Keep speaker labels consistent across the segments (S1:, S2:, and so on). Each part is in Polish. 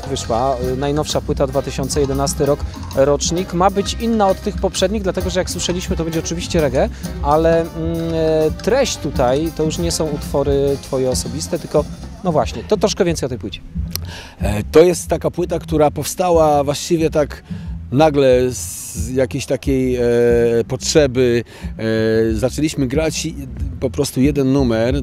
S1: wyszła, najnowsza płyta, 2011 rok, rocznik. Ma być inna od tych poprzednich, dlatego że jak słyszeliśmy, to będzie oczywiście reggae, ale treść tutaj to już nie są utwory twoje osobiste, tylko no właśnie, to troszkę więcej o tej płycie.
S2: To jest taka płyta, która powstała właściwie tak nagle z jakiejś takiej potrzeby. Zaczęliśmy grać po prostu jeden numer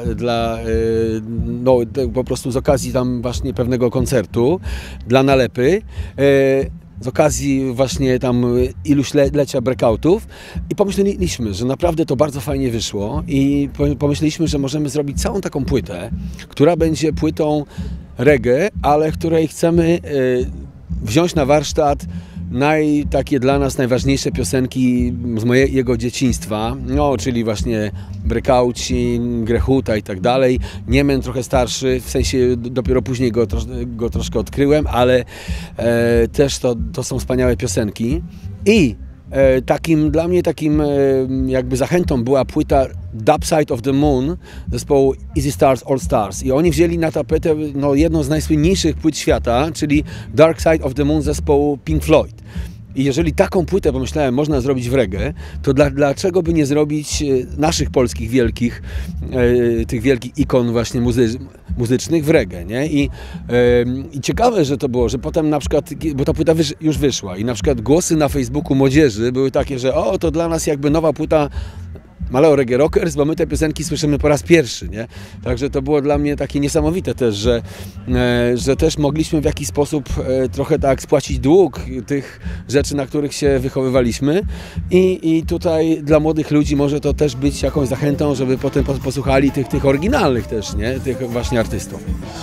S2: no, po prostu z okazji tam właśnie pewnego koncertu dla nalepy. Z okazji właśnie tam iluś lecia breakoutów i pomyśleliśmy, że naprawdę to bardzo fajnie wyszło i pomyśleliśmy, że możemy zrobić całą taką płytę, która będzie płytą reggae, ale w której chcemy wziąć na warsztat takie dla nas najważniejsze piosenki z mojego dzieciństwa, no, czyli właśnie breakouci, Grechuta i tak dalej. Niemen trochę starszy, w sensie dopiero później go troszkę odkryłem, ale też to są wspaniałe piosenki. I dla mnie takim jakby zachętą była płyta Dark Side of the Moon zespołu Easy Stars All Stars i oni wzięli na tapetę no, jedną z najsłynniejszych płyt świata, czyli Dark Side of the Moon zespołu Pink Floyd. I jeżeli taką płytę, pomyślałem, można zrobić w reggae, to dlaczego by nie zrobić naszych polskich tych wielkich ikon właśnie muzycznych w reggae, nie? I ciekawe, że to było, że potem na przykład, bo ta płyta już wyszła i na przykład głosy na Facebooku młodzieży były takie, że o, to dla nas jakby nowa płyta Maleo Reggae Rockers, bo my te piosenki słyszymy po raz pierwszy, nie? Także to było dla mnie takie niesamowite też, że też mogliśmy w jakiś sposób trochę tak spłacić dług tych rzeczy, na których się wychowywaliśmy i tutaj dla młodych ludzi może to też być jakąś zachętą, żeby potem posłuchali tych oryginalnych też, nie? Tych właśnie artystów.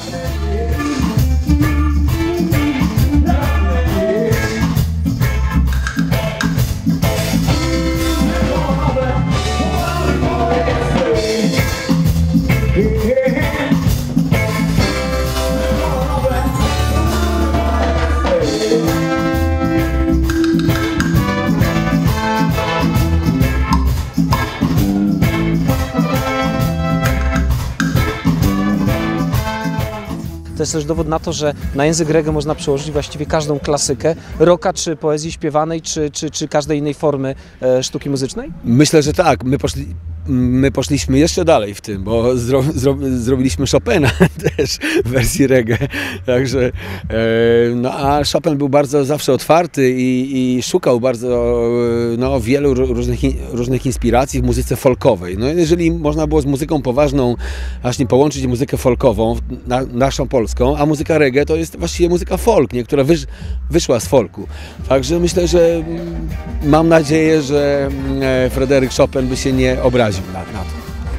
S1: To jest też dowód na to, że na język reggae można przełożyć właściwie każdą klasykę rocka, czy poezji śpiewanej, czy każdej innej formy sztuki muzycznej?
S2: Myślę, że tak. My poszliśmy jeszcze dalej w tym, bo zrobiliśmy Chopina też w wersji reggae. Także, no a Chopin był bardzo zawsze otwarty i szukał bardzo wielu różnych inspiracji w muzyce folkowej. No, jeżeli można było z muzyką poważną właśnie połączyć muzykę folkową, naszą polską, a muzyka reggae to jest właściwie muzyka folk, nie? Która wyszła z folku. Także myślę, że mam nadzieję, że Fryderyk Chopin by się nie obraził na to.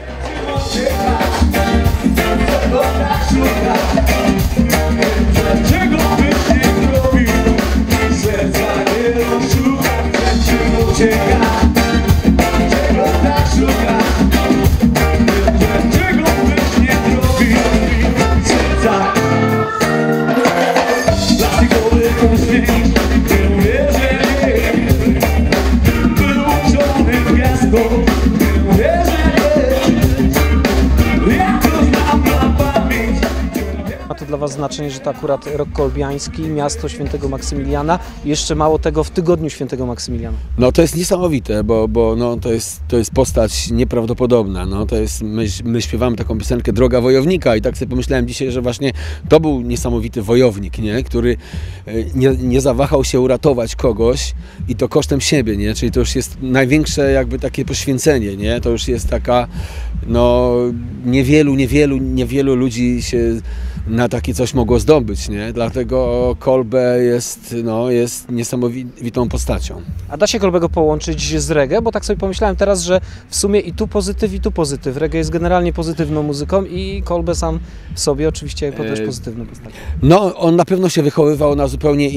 S1: Dla Was znaczenie, że to akurat rok kolbiański, miasto Świętego Maksymiliana i jeszcze mało tego w tygodniu Świętego Maksymiliana.
S2: No to jest niesamowite, bo no, to jest postać nieprawdopodobna. No, to jest, my śpiewamy taką piosenkę Droga Wojownika i tak sobie pomyślałem dzisiaj, że właśnie to był niesamowity wojownik, nie? Który nie zawahał się uratować kogoś i to kosztem siebie, nie? Czyli to już jest największe jakby takie poświęcenie, nie? To już jest taka, no niewielu ludzi się na takie coś mogło zdobyć, nie? Dlatego Kolbe jest niesamowitą postacią.
S1: A da się Kolbego połączyć z reggae? Bo tak sobie pomyślałem teraz, że w sumie i tu pozytyw, i tu pozytyw. Reggae jest generalnie pozytywną muzyką i Kolbe sam w sobie oczywiście też pozytywną postacią.
S2: No, on na pewno się wychowywał na zupełnie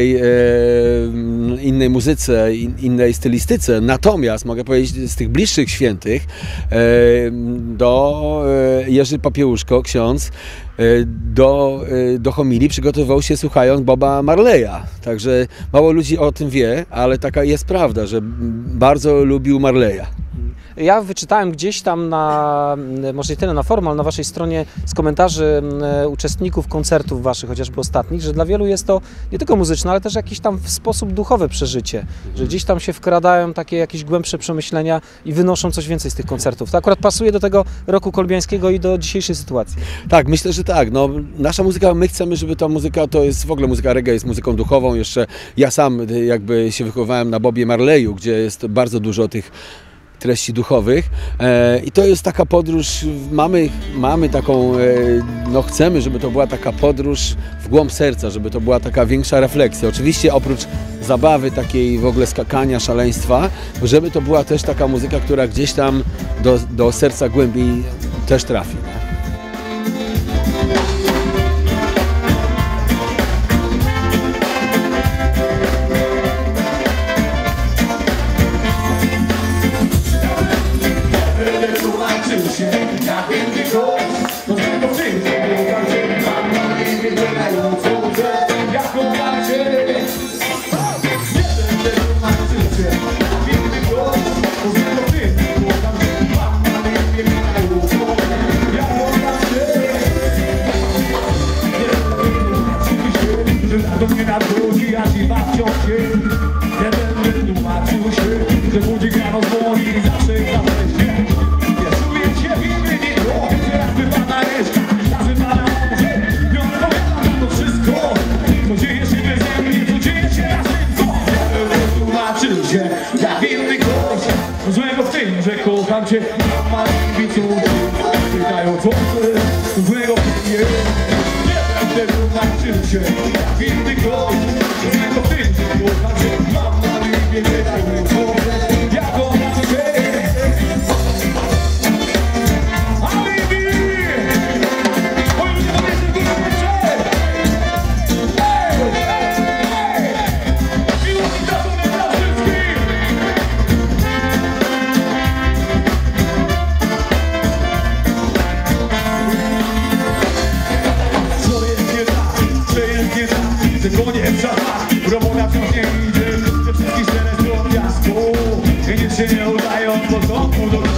S2: innej muzyce, innej stylistyce. Natomiast mogę powiedzieć z tych bliższych świętych do Jerzy Popiełuszko, ksiądz, do homilii przygotowywał się słuchając Boba Marleya. Także mało ludzi o tym wie, ale taka jest prawda, że bardzo lubił Marleya.
S1: Ja wyczytałem gdzieś tam może nie tyle na forum, ale na waszej stronie z komentarzy uczestników koncertów waszych, chociażby ostatnich, że dla wielu jest to nie tylko muzyczne, ale też jakiś tam w sposób duchowy przeżycie, że gdzieś tam się wkradają takie jakieś głębsze przemyślenia i wynoszą coś więcej z tych koncertów. To akurat pasuje do tego roku kolbiańskiego i do dzisiejszej sytuacji.
S2: Tak, myślę, że tak. No, nasza muzyka, my chcemy, żeby ta muzyka, to jest w ogóle muzyka reggae, jest muzyką duchową. Jeszcze ja sam jakby się wychowałem na Bobie Marleyu, gdzie jest bardzo dużo tych treści duchowych i to jest taka podróż, mamy taką, no chcemy, żeby to była taka podróż w głąb serca, żeby to była taka większa refleksja. Oczywiście oprócz zabawy, takiej w ogóle skakania, szaleństwa, żeby to była też taka muzyka, która gdzieś tam do serca głębiej też trafi.
S3: Do mnie nadchodzi, a ci babcią się nie będę tłumaczył się, że budzik rano dzwoni i zawsze się. Ja czuję się winny, nie robię, że jakby pana reszta, razy pana może, nie odpowiadam za to wszystko, co dzieje się beze mnie, co dzieje się na szybko. Ja będę tłumaczył się, ja winny gość, złego w tym, że kocham cię, mama i córki, pytają co ty, złego w tym jest. Będę tłumaczył się, jak winny gość, złego w tym, że kocham cię, mam na imię, nie daj mi pomóc, ja kocham cię. Alibi! Oj, ludzie, powiedzmy, górę wyżej! Miłość i szacunek dla wszystkich! Że koniec żadna, robota wciąż nie idzie, że wszystkich czterech do piasku i nic się nie udaje od początku do